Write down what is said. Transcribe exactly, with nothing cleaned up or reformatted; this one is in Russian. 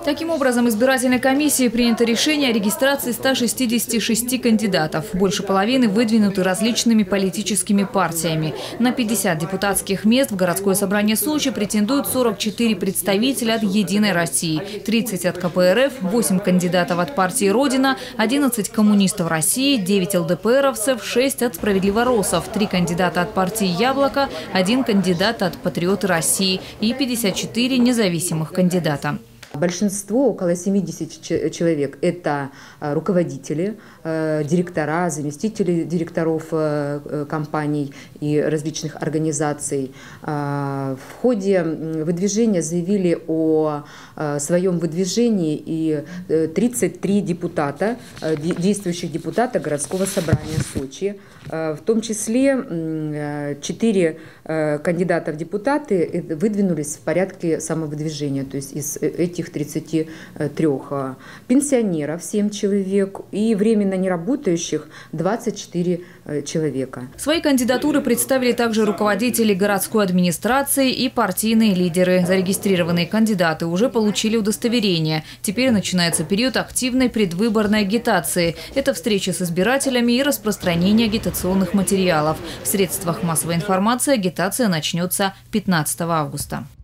Таким образом, избирательной комиссией принято решение о регистрации ста шестидесяти шести кандидатов. Больше половины выдвинуты различными политическими партиями. На пятьдесят депутатских мест в городское собрание Сочи претендуют сорок четыре представителя от «Единой России», тридцать от ка пэ эр эф, восемь кандидатов от партии «Родина», одиннадцать коммунистов России, девять эл дэ пэ эровцев, шесть от «Справедливоросов», три кандидата от партии «Яблоко», один кандидат от «Патриоты России» и пятьдесят четыре независимых кандидата. Большинство, около семидесяти человек, это руководители, директора, заместители директоров компаний и различных организаций. В ходе выдвижения заявили о своем выдвижении и тридцать три депутата, действующих депутата городского собрания Сочи. В том числе четыре кандидата в депутаты выдвинулись в порядке самовыдвижения, то есть из этих тридцати трёх. Пенсионеров семь человек и временно неработающих двадцать четыре человека. Свои кандидатуры представили также руководители городской администрации и партийные лидеры. Зарегистрированные кандидаты уже получили удостоверение. Теперь начинается период активной предвыборной агитации. Это встречи с избирателями и распространение агитационных материалов. В средствах массовой информации агитация начнется пятнадцатого августа.